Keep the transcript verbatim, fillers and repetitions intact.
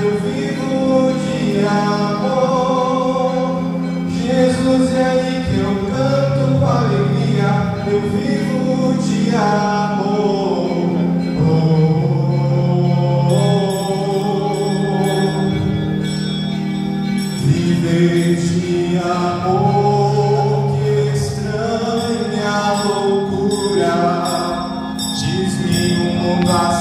eu vivo de amor. Jesus, é aí que eu canto com alegria, eu vivo de amor. Oh, viver de amor que estranha loucura, diz-me o mundo